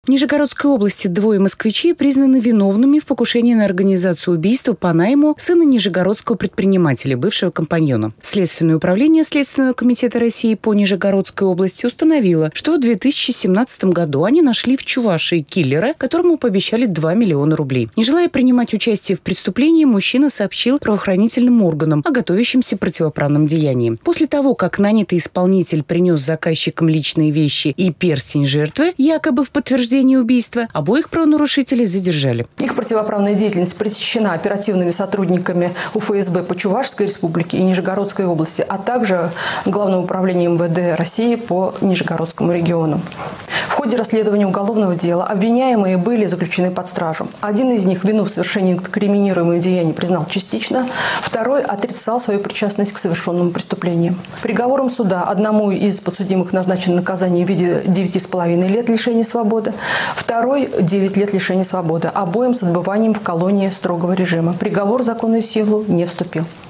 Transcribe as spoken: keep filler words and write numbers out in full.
В Нижегородской области двое москвичей признаны виновными в покушении на организацию убийства по найму сына нижегородского предпринимателя, бывшего компаньона. Следственное управление Следственного комитета России по Нижегородской области установило, что в две тысячи семнадцатом году они нашли в Чувашии киллера, которому пообещали два миллиона рублей. Не желая принимать участие в преступлении, мужчина сообщил правоохранительным органам о готовящемся противоправном деянии. После того, как нанятый исполнитель принес заказчикам личные вещи и перстень жертвы, якобы в подтверждение убийства, обоих правонарушителей задержали. Их противоправная деятельность пресечена оперативными сотрудниками УФСБ по Чувашской республике и Нижегородской области, а также Главным управлением МВД России по Нижегородскому региону. В ходе расследования уголовного дела обвиняемые были заключены под стражу. Один из них вину в совершении инкриминируемого деяния признал частично, второй отрицал свою причастность к совершенному преступлению. Приговором суда одному из подсудимых назначено наказание в виде девяти с половиной лет лишения свободы, второй – девять лет лишения свободы, обоим с отбыванием в колонии строгого режима. Приговор в законную силу не вступил.